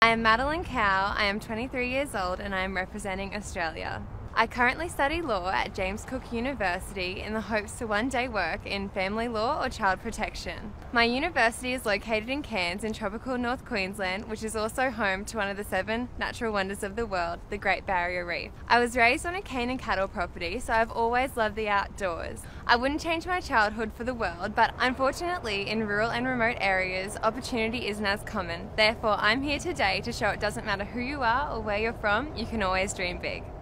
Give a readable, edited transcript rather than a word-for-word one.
I am Madeline Cow, I am 23 years old and I am representing Australia. I currently study law at James Cook University in the hopes to one day work in family law or child protection. My university is located in Cairns in tropical North Queensland, which is also home to one of the 7 natural wonders of the world, the Great Barrier Reef. I was raised on a cane and cattle property, so I've always loved the outdoors. I wouldn't change my childhood for the world, but unfortunately in rural and remote areas, opportunity isn't as common. Therefore, I'm here today to show it doesn't matter who you are or where you're from, you can always dream big.